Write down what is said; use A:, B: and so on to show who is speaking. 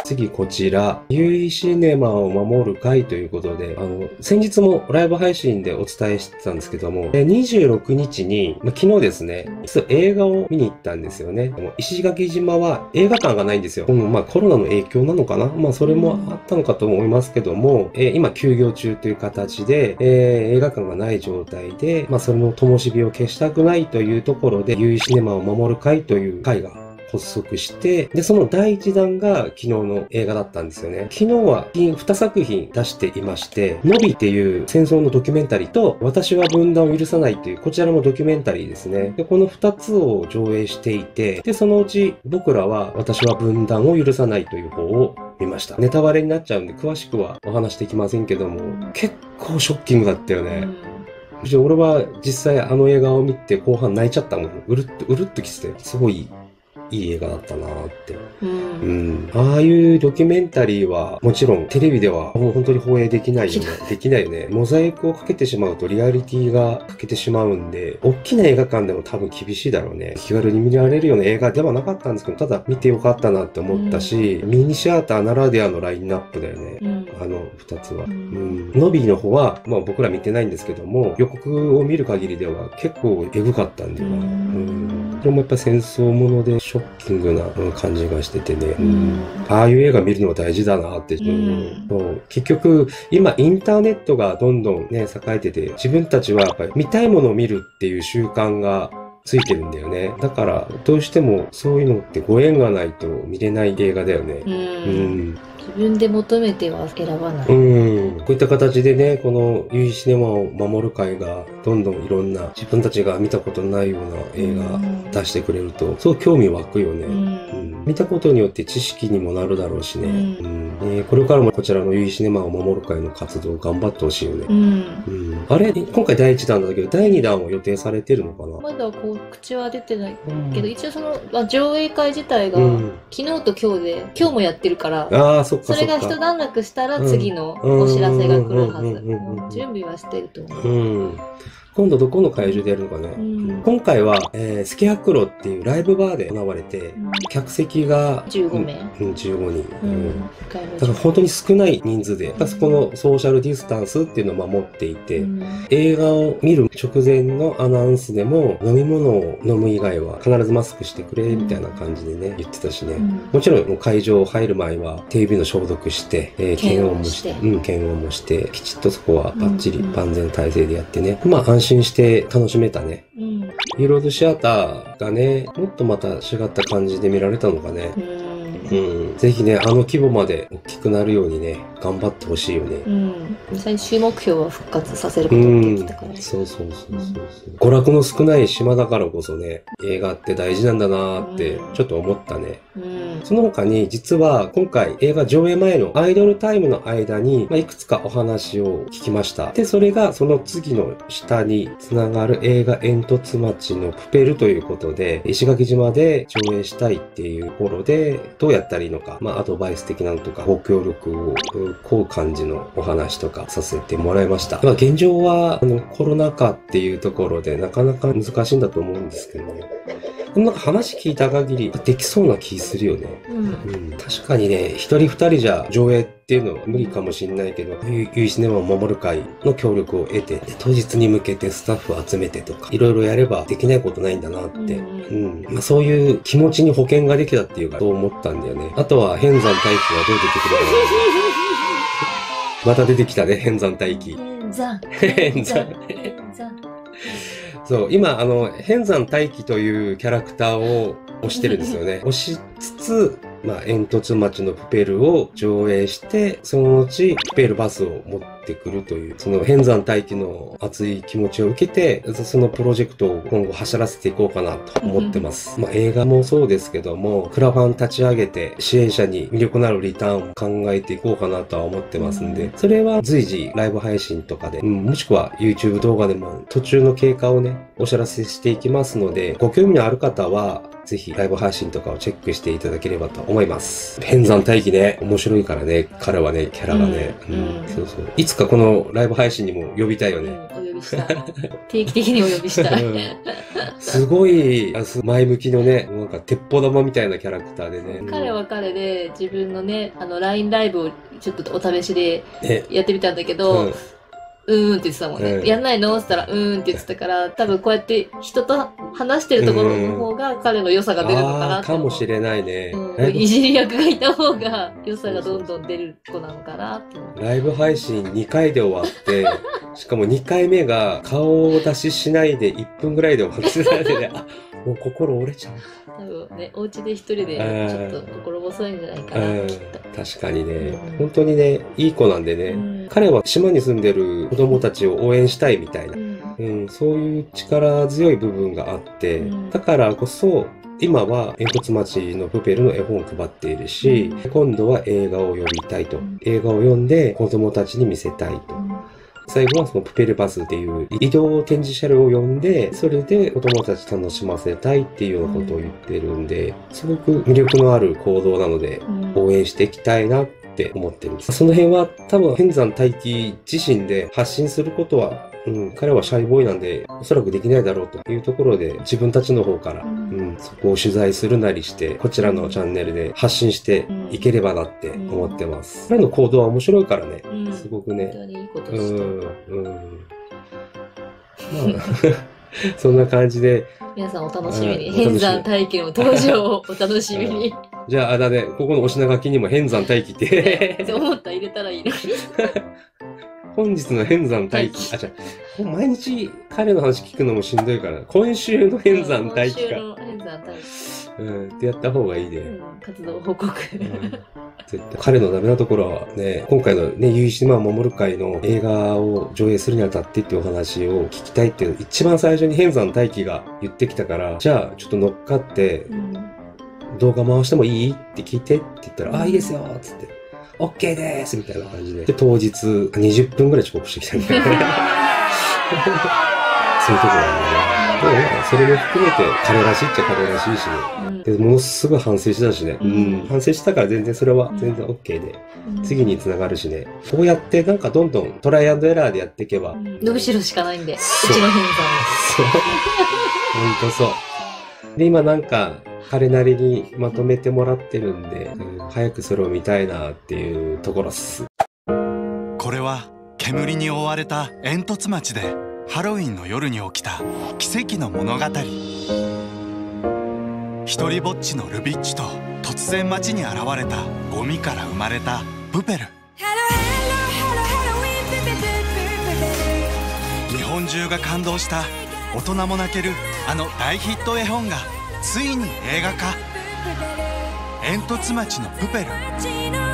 A: 次こちら、ユイシネマを守る会ということで、先日もライブ配信でお伝えしてたんですけども、26日に、昨日ですね、実は映画を見に行ったんですよね。石垣島は映画館がないんですよ。コロナの影響なのかな、それもあったのかと思いますけども、今休業中という形で、映画館がない状態で、それの灯火を消したくないというところで、ユイシネマを守る会という会が発足して、で、その第1弾が昨日の映画だったんですよね。昨日は2作品出していまして、ノビっていう戦争のドキュメンタリーと、私は分断を許さないという、こちらもドキュメンタリーですね。で、この2つを上映していて、で、そのうち僕らは私は分断を許さないという方を見ました。ネタバレになっちゃうんで、詳しくはお話できませんけども、結構ショッキングだったよね。俺は実際あの映画を見て後半泣いちゃったもん。うるっときてて、すごいいい映画だったなーって。ああいうドキュメンタリーはもちろんテレビではもう本当に放映できないよね。できないよね。モザイクをかけてしまうとリアリティが欠けてしまうんで、大きな映画館でも多分厳しいだろうね。気軽に見られるような映画ではなかったんですけど、ただ見てよかったなって思ったし、ミニシアターならではのラインナップだよね。あの二つは。ノビーの方は、僕ら見てないんですけども、予告を見る限りでは結構エグかったんだよな。それもやっぱ戦争ものでショッキングな感じがしててね。ああいう映画見るのが大事だなって。結局、今インターネットがどんどんね、栄えてて、自分たちはやっぱり見たいものを見るっていう習慣がついてるんだよね。だから、どうしてもそういうのってご縁がないと見れない映画だよね。
B: 自分で求めては選ばない。
A: こういった形でね、このユイシネマを守る会がどんどんいろんな自分たちが見たことないような映画出してくれると、すごく興味湧くよね。見たことによって知識にもなるだろうしね。これからもこちらのユイシネマを守る会の活動頑張ってほしいよね。あれ今回第1弾だけど、第2弾を予定されてるのかな？
B: まだ口は出てないけど、一応その、上映会自体が昨日と今日で、今日もやってるから、それが一段落したら次のお知らせが来るはず。準備はしてると思う。
A: 今度どこの会場でやるのかね。今回は、スケアクロっていうライブバーで行われて、客席が
B: 15名。
A: 15人。だから本当に少ない人数で、そこのソーシャルディスタンスっていうのを守っていて、映画を見る直前のアナウンスでも、飲み物を飲む以外は必ずマスクしてくれ、みたいな感じでね、言ってたしね。もちろん会場入る前は手指の消毒して、検温もして、検温もして、きちっとそこはバッチリ万全体制でやってね。安心して楽しめたね。ユーロードシアターがね、もっとまた違った感じで見られたのかね。ぜひね、あの規模まで大きくなるようにね、頑張ってほしいよね。
B: 最終目標は復活させることって言ってたからね。
A: そう。娯楽の少ない島だからこそね、映画って大事なんだなーってちょっと思ったね。その他に実は今回映画上映前のアイドルタイムの間に、いくつかお話を聞きました。で、それがその次の下につながる映画煙突町のプペルということで、石垣島で上映したいっていうところで、どうやったらいいのか、アドバイス的なのとか、ご協力をこう感じのお話とかさせてもらいました。現状はコロナ禍っていうところでなかなか難しいんだと思うんですけどね。なんか話聞いた限りできそうな気するよね。確かにね、一人二人じゃ上映っていうのは無理かもしれないけど、ユイシネマを守る会の協力を得て、当日に向けてスタッフを集めてとか、いろいろやればできないことないんだなって。そういう気持ちに保険ができたっていうか、そう思ったんだよね。あとは、変山大気はどう出てくるかな。また出てきたね、変山大気。変山。そう、今、変山大気というキャラクターを推してるんですよね。推しつつ、煙突町のプペルを上映して、その後、プペルバスを持ってくるという、その変山大気の熱い気持ちを受けて、そのプロジェクトを今後走らせていこうかなと思ってます。映画もそうですけども、クラファン立ち上げて、支援者に魅力のあるリターンを考えていこうかなとは思ってますんで、それは随時ライブ配信とかで、もしくは YouTube 動画でも途中の経過をね、お知らせしていきますので、ご興味のある方は、ぜひライブ配信とかをチェックしていただければと思います。変山大気ね、面白いからね、彼はね、キャラがね。いつつかこのライブ配信にも呼びたいよね。
B: お呼びしたい。定期的にお呼びしたい。
A: すごい、前向きのね、なんか鉄砲玉みたいなキャラクターでね。
B: 彼は彼で自分のね、LINE ライブをちょっとお試しでやってみたんだけど、って言ってたもんね。やんないのって言ったら、って言ってたから、多分こうやって人と話してるところの方が彼の良さが出るのかなって。
A: かもしれないね。
B: いじり役がいた方が良さがどんどん出る子なのかなって。
A: ライブ配信2回で終わって、しかも2回目が顔を出ししないで1分ぐらいで終わってたんでね、もう心折れちゃう。
B: 多分ね、お家で一人でちょっと心細いんじゃないかな、きっと。
A: 確かにね、本当にね、いい子なんでね、彼は島に住んでる子供たちを応援したいみたいな、そういう力強い部分があって、だからこそ、今は煙突町のプペルの絵本を配っているし、今度は映画を読みたいと。映画を読んで子供たちに見せたいと。最後はそのプペルバスっていう移動展示車両を呼んで、それで子供たち楽しませたいっていうようなことを言ってるんで、すごく魅力のある行動なので、応援していきたいなって思ってるんです。その辺は多分天山大輝自身で発信することは、彼はシャイボーイなんで、おそらくできないだろうというところで、自分たちの方から、そこを取材するなりして、こちらのチャンネルで発信していければなって思ってます。彼の行動は面白いからね、すごくね。
B: 本当にいいことしてる。
A: まあ、そんな感じで。
B: 皆さんお楽しみに。天山大輝の登場をお楽しみに。
A: じゃあ、ここのお品書きにも天山大輝って。
B: って思ったら入れたらいいのに。
A: 本日の天山大輝。毎日彼の話聞くのもしんどいから、今週の天山大輝か。
B: 今週の天山大輝。
A: ってやった方がいいね。
B: 活動報告。
A: 絶対彼のダメなところはね、今回のね、結島を守る会の映画を上映するにあたってっていうお話を聞きたいっていうの一番最初に天山大輝が言ってきたから、じゃあちょっと乗っかって、動画回してもいいって聞いてって言ったら、いいですよつって。OK ですみたいな感じで。で、当日20分ぐらい遅刻してきたみたいな。そういうところなんだね。でもそれも含めて彼らしいっちゃ彼らしいしね。でものすごい反省したしね。反省したから全然それは全然 OK で。次に繋がるしね。こうやってなんかどんどんトライアンドエラーでやっていけば。
B: 伸びしろしかないんで。うちの偏差
A: そう。ほんとそう。で、今なんか、彼なりにまとめてもらってるんで、早くそれを見たいなっていうところっす。
C: これは煙に覆われた煙突町でハロウィンの夜に起きた奇跡の物語。一人ぼっちのルビッチと突然街に現れたゴミから生まれたプペル。日本中が感動した大人も泣けるあの大ヒット絵本がついに映画化。煙突町のプペル。